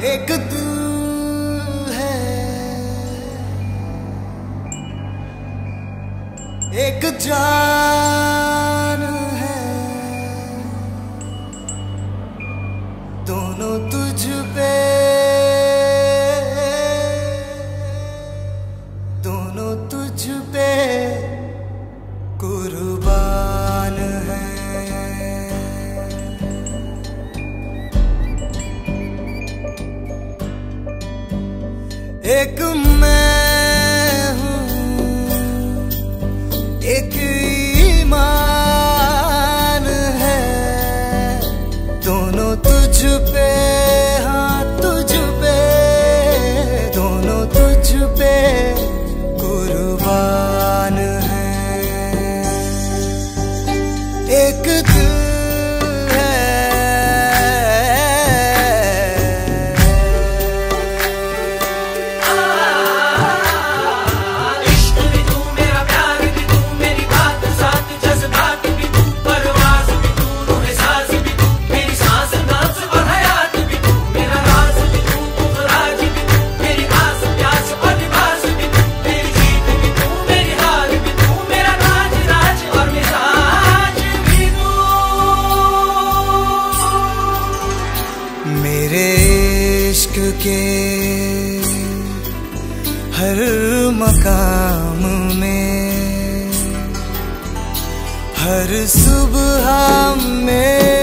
एक तू है, एक जान है, दोनों तुझ पे, दोनों तुझ पे कुर्बान है। एक मैं हूँ, एक ईमान है, दोनों तुझ पे, हाँ तुझ पे, दोनों तुझ पे कुर्बान है। एक दिल के हर मकाम में, हर सुबह में